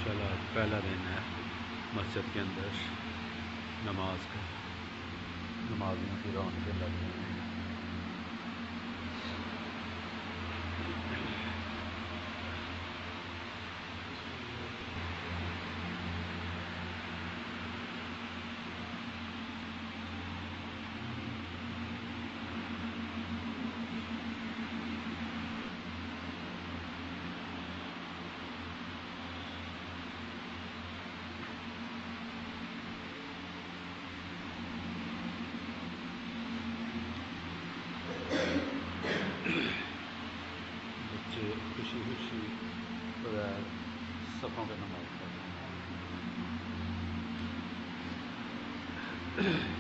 پہلا دن ہے مسجد کے اندر نماز کا، نمازیوں کی رونقیں لگ رہی ہیں۔ بچے خوشی خوشی بغیر صفوں پہ نماز پڑھ رہے ہیں۔